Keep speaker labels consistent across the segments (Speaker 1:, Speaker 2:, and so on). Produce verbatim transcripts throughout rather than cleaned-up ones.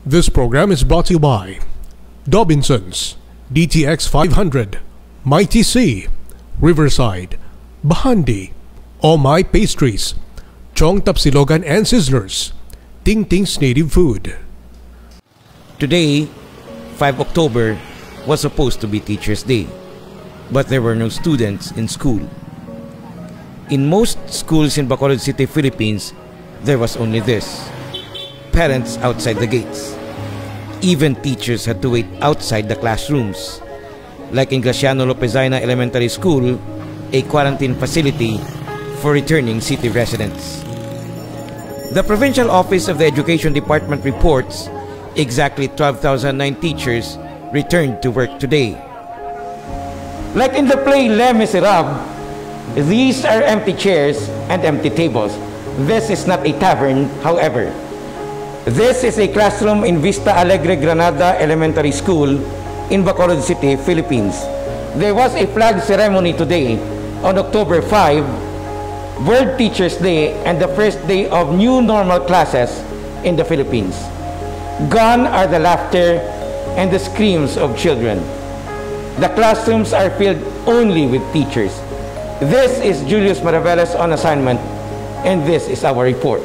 Speaker 1: This program is brought to you by Dobinsons, D T X five hundred, Mighty C, Riverside, Bahandi, Oh My Pastries, Chong Tapsilogan and Sizzlers, Ting Ting's Native Food.
Speaker 2: Today, the fifth of October, was supposed to be Teachers' Day, but there were no students in school. In most schools in Bacolod City, Philippines, there was only this: parents outside the gates. Even teachers had to wait outside the classrooms. Like in Graciano Lopezina Elementary School, a quarantine facility for returning city residents. The Provincial Office of the Education Department reports exactly twelve thousand nine teachers returned to work today.
Speaker 3: Like in the play Les Miserables, these are empty chairs and empty tables. This is not a tavern, however. This is a classroom in Vista Alegre Granada Elementary School in Bacolod City, Philippines. There was a flag ceremony today on October fifth, World Teachers' Day, and the first day of new normal classes in the Philippines. Gone are the laughter and the screams of children. The classrooms are filled only with teachers. This is Julius Maraveles on assignment, and this is our report.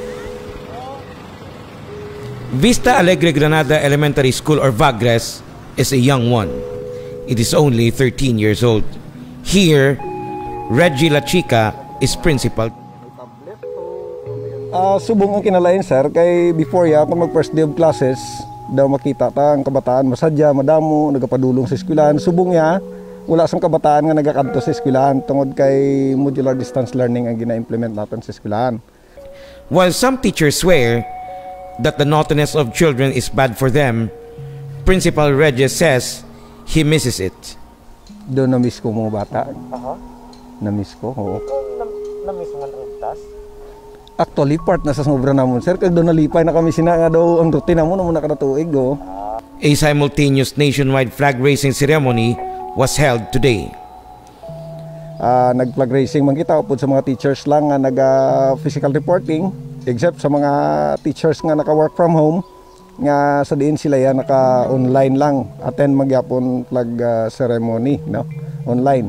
Speaker 2: Vista Alegre Granada Elementary School, or VAGRES, is a young one. It is only thirteen years old. Here, Reggie La Chica is principal.
Speaker 4: Uh, subong ang kinalain, sir, kay before ya, kung mag first day of classes, daw makita ta ang kabataan masadya, madamo, nagapadulong sa eskwelahan. Subong ya, wala sang kabataan nga nagakanto sa eskwelahan tungod kay modular distance learning ang gina-implement natin sa eskwelahan.
Speaker 2: While some teachers swear that the naughtiness of children is bad for them, Principal Regis says he misses it.
Speaker 4: Doon na-miss ko mga bata.
Speaker 5: Aha.
Speaker 4: Na-miss ko, oo.
Speaker 5: Na-miss mo ang tas?
Speaker 4: Actually, part na sa sobra namon, sir. Kag doon nalipay na kami sina nga daw ang routine mo naman nakatuig, oh.
Speaker 2: A simultaneous nationwide flag raising ceremony was held today.
Speaker 4: Uh, nag-flag raising man kita upod sa mga teachers lang nga naga-physical reporting, except sa mga teachers nga naka-work from home, nga sa diin sila yan naka-online lang, attend magyapon flag uh, ceremony, no? Online.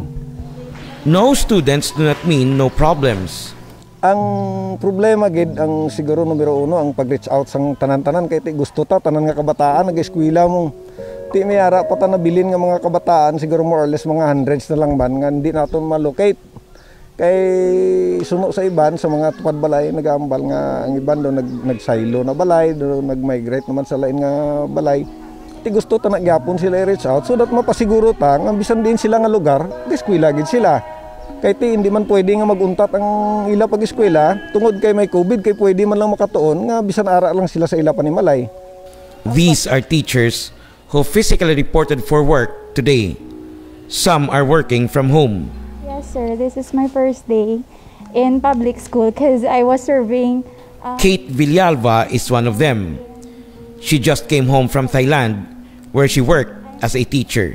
Speaker 2: No students do not mean no problems.
Speaker 4: Ang problema gid ang siguro numero uno ang pag-reach out sang tanan-tanan kay ti gusto ta tanan nga kabataan nag-eskwela mo. Ti may ara pa ta nabilin nga mga kabataan siguro more or less mga hundreds na lang ban nga hindi naton ma-locate. Kay suno sa iban sa mga tupad balay nagambal nga ang iban do nag nagsaylo na balay do nag-migrate naman sa lain nga balay. Ti gusto ta nagyapon sila i-reach out so that mapasiguro ta nga bisan din sila nga lugar, eskwela gid sila. Kay ti hindi man pwede nga maguntat ang ila pag-eskwela tungod kay may COVID kay pwede man lang makatuon nga bisan ara lang sila sa ila panimalay.
Speaker 2: These are teachers who physically reported for work today. Some are working from home.
Speaker 6: Yes, sir. This is my first day in public school because I was serving. Uh...
Speaker 2: Kate Villalba is one of them. She just came home from Thailand, where she worked as a teacher.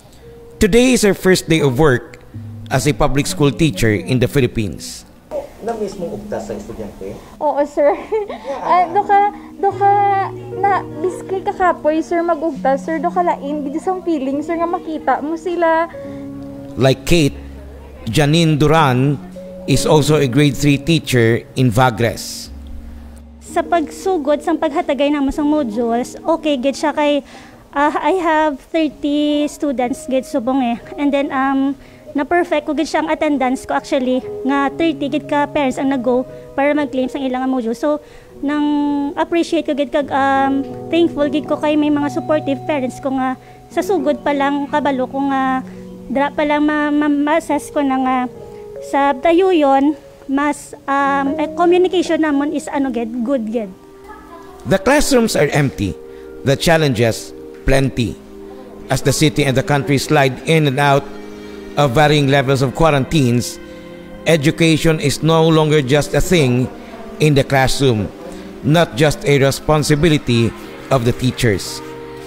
Speaker 2: Today is her first day of work as a public school teacher in the Philippines.
Speaker 5: Na-miss mong ugtas sa estudyante?
Speaker 6: Oo, sir. uh, do ka, do ka, na, biskay kakapoy, sir, mag-ugtas, sir, do ka lain, bidisang feeling, sir, nga makita mo sila.
Speaker 2: Like Kate, Janine Duran is also a grade three teacher in VAGRES.
Speaker 7: Sa pagsugod, sa paghatagay ng masang modules, okay, get siya kay, uh, I have thirty students, get subong eh. And then, um, na-perfect ko gid siyang attendance ko actually nga thirty gid ka parents ang nag-go para mag-claim sa ilang module. So nang appreciate ko gid kag um, thankful gid ko kay may mga supportive parents ko nga sa sugod pa lang kabalo ko nga dra pa lang ma-assess ko na nga sa tayuyon mas um, eh, communication namon is ano gid good gid.
Speaker 2: The classrooms are empty. The challenges plenty. As the city and the country slide in and out of varying levels of quarantines, education is no longer just a thing in the classroom, not just a responsibility of the teachers.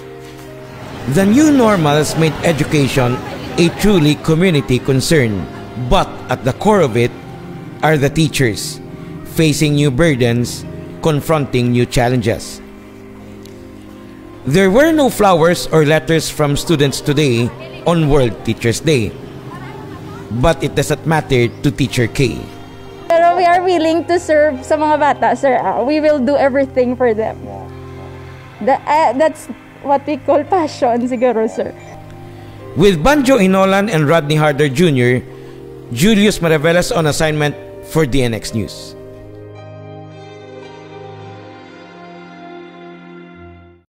Speaker 2: The new normal has made education a truly community concern, but at the core of it are the teachers, facing new burdens, confronting new challenges. There were no flowers or letters from students today on World Teachers Day. But it doesn't matter to Teacher K.
Speaker 6: Pero we are willing to serve sa mga bata, sir. Uh, we will do everything for them. The, uh, that's what we call passion, siguro, sir.
Speaker 2: With Banjo Inolan and Rodney Harder Junior, Julius Maravelas on assignment for D N X News.